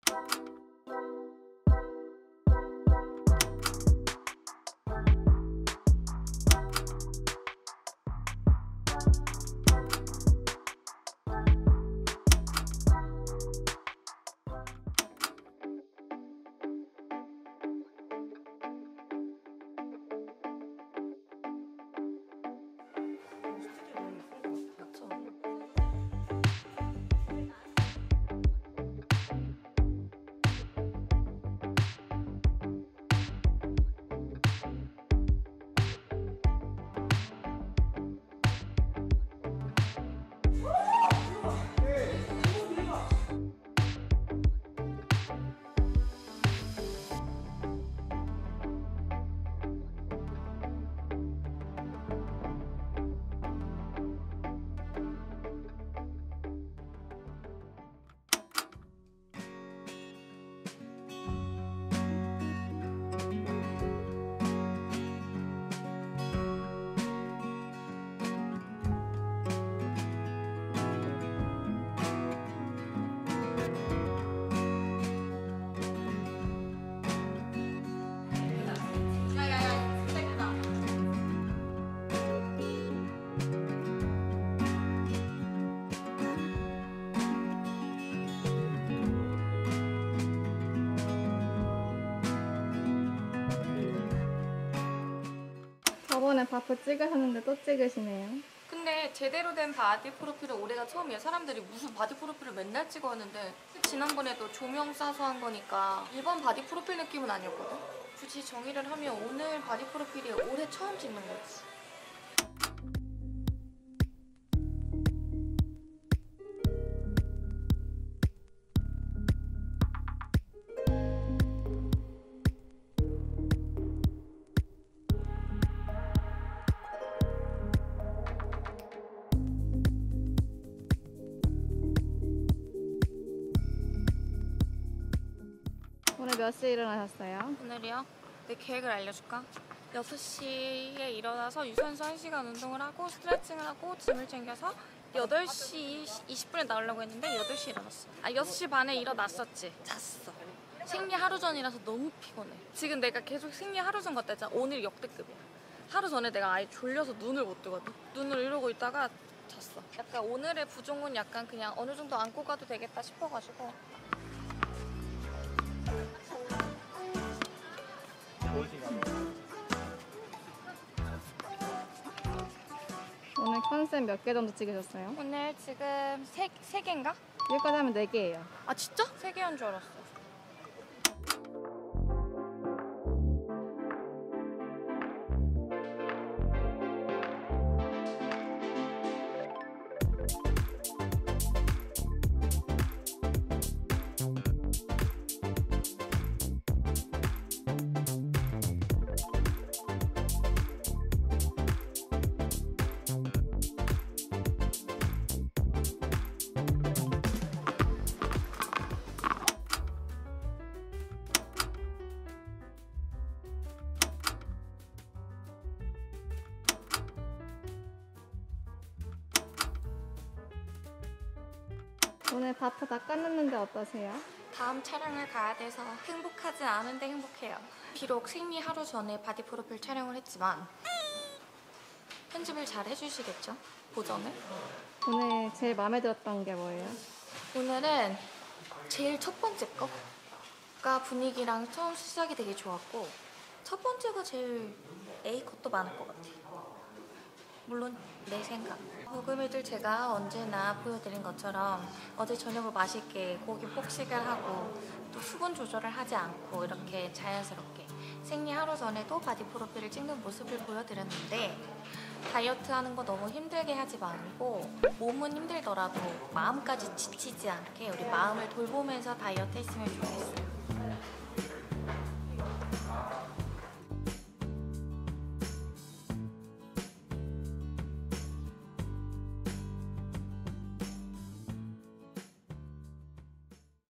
저번에 바프 찍으셨는데 또 찍으시네요. 근데 제대로 된 바디 프로필은 올해가 처음이에요. 사람들이 무슨 바디 프로필을 맨날 찍어 하는데 지난번에도 조명 쏴서 한 거니까 일반 바디 프로필 느낌은 아니었거든? 굳이 정의를 하면 오늘 바디 프로필이 올해 처음 찍는 거지. 오늘 몇 시에 일어나셨어요? 오늘이요? 내 계획을 알려줄까? 6시에 일어나서 유산소 1시간 운동을 하고 스트레칭을 하고 짐을 챙겨서 8시 20분에 나오려고 했는데 8시에 일어났어. 6시 반에 일어났었지. 잤어. 생리 하루 전이라서 너무 피곤해. 지금 내가 계속 생리 하루 전 같다 했잖아. 오늘 역대급이야. 하루 전에 내가 아예 졸려서 눈을 못 뜨거든. 눈을 이러고 있다가 잤어. 약간 오늘의 부종은 약간 그냥 어느 정도 안고 가도 되겠다 싶어가지고. 오늘 컨셉 몇 개 정도 찍으셨어요? 오늘 지금 세 개인가? 여기까지 하면 4개예요. 아 진짜? 3개인 줄 알았어. 오늘 바프 다 끝났는데 어떠세요? 다음 촬영을 가야 돼서 행복하지 않은데 행복해요. 비록 생리 하루 전에 바디 프로필 촬영을 했지만 편집을 잘 해주시겠죠? 보정을? 오늘 제일 마음에 들었던 게 뭐예요? 오늘은 제일 첫 번째 거가 분위기랑 처음 시작이 되게 좋았고 첫 번째가 제일 A컷도 많을 것 같아요. 물론 내 생각. 부금이들 제가 언제나 보여드린 것처럼 어제 저녁을 맛있게 고기 폭식을 하고 또 수분 조절을 하지 않고 이렇게 자연스럽게 생리 하루 전에도 바디 프로필을 찍는 모습을 보여드렸는데 다이어트 하는 거 너무 힘들게 하지 말고 몸은 힘들더라도 마음까지 지치지 않게 우리 마음을 돌보면서 다이어트 했으면 좋겠어요.